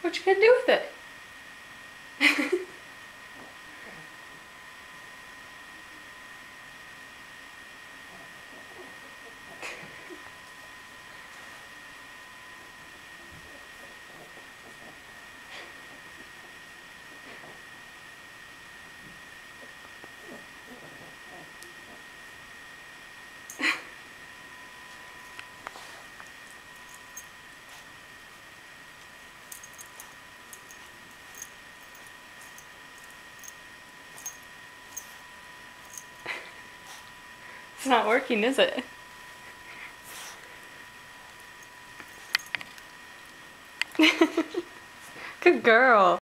What you gonna do with it? It's not working, is it? Good girl.